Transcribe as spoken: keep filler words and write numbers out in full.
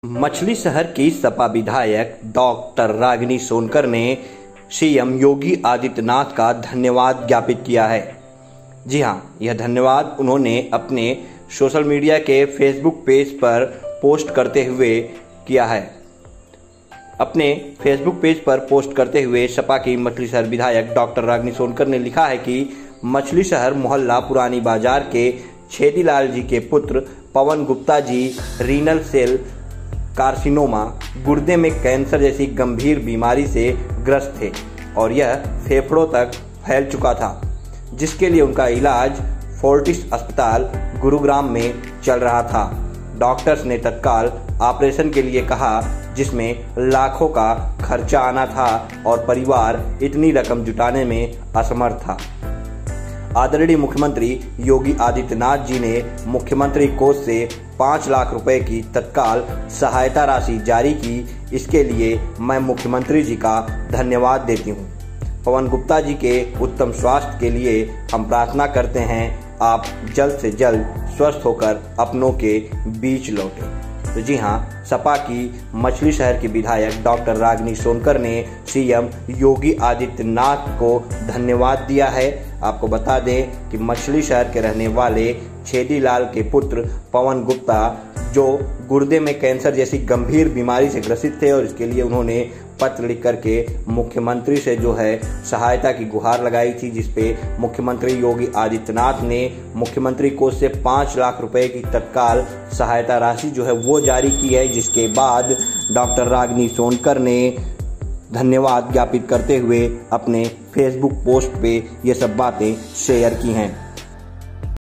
मछली शहर की सपा विधायक डॉक्टर रागिनी सोनकर ने सीएम योगी आदित्यनाथ का धन्यवाद ज्ञापित किया है। जी हां, यह धन्यवाद उन्होंने अपने सोशल मीडिया के फेसबुक पेज पर पोस्ट करते हुए किया है। अपने फेसबुक पेज पर पोस्ट करते हुए सपा की मछली शहर विधायक डॉक्टर रागिनी सोनकर ने लिखा है कि मछली शहर मोहल्ला पुरानी बाजार के छेदीलाल जी के पुत्र Pawan Gupta ji renal cell carcinoma गुर्दे में कैंसर जैसी गंभीर बीमारी से ग्रस्त थे और यह फेफड़ों तक फैल चुका था, जिसके लिए उनका इलाज फोर्टिस अस्पताल गुरुग्राम में चल रहा था। डॉक्टर्स ने तत्काल ऑपरेशन के लिए कहा, जिसमें लाखों का खर्चा आना था और परिवार इतनी रकम जुटाने में असमर्थ था। आदरणीय मुख्यमंत्री योगी आदित्यनाथ जी ने मुख्यमंत्री कोष से पाँच लाख रुपए की तत्काल सहायता राशि जारी की। इसके लिए मैं मुख्यमंत्री जी का धन्यवाद देती हूँ। पवन गुप्ता जी के उत्तम स्वास्थ्य के लिए हम प्रार्थना करते हैं, आप जल्द से जल्द स्वस्थ होकर अपनों के बीच लौटें। तो जी हाँ, सपा की मछली शहर की विधायक डॉक्टर रागिनी सोनकर ने सीएम योगी आदित्यनाथ को धन्यवाद दिया है। आपको बता दें कि मछली शहर के रहने वाले छेदीलाल के पुत्र पवन गुप्ता जो गुर्दे में कैंसर जैसी गंभीर बीमारी से ग्रसित थे और इसके लिए उन्होंने पत्र लिख करके मुख्यमंत्री से जो है सहायता की गुहार लगाई थी, जिसपे मुख्यमंत्री योगी आदित्यनाथ ने मुख्यमंत्री कोष से पाँच लाख रुपए की तत्काल सहायता राशि जो है वो जारी की है, जिसके बाद डॉक्टर रागिनी सोनकर ने धन्यवाद ज्ञापित करते हुए अपने फेसबुक पोस्ट पे ये सब बातें शेयर की हैं।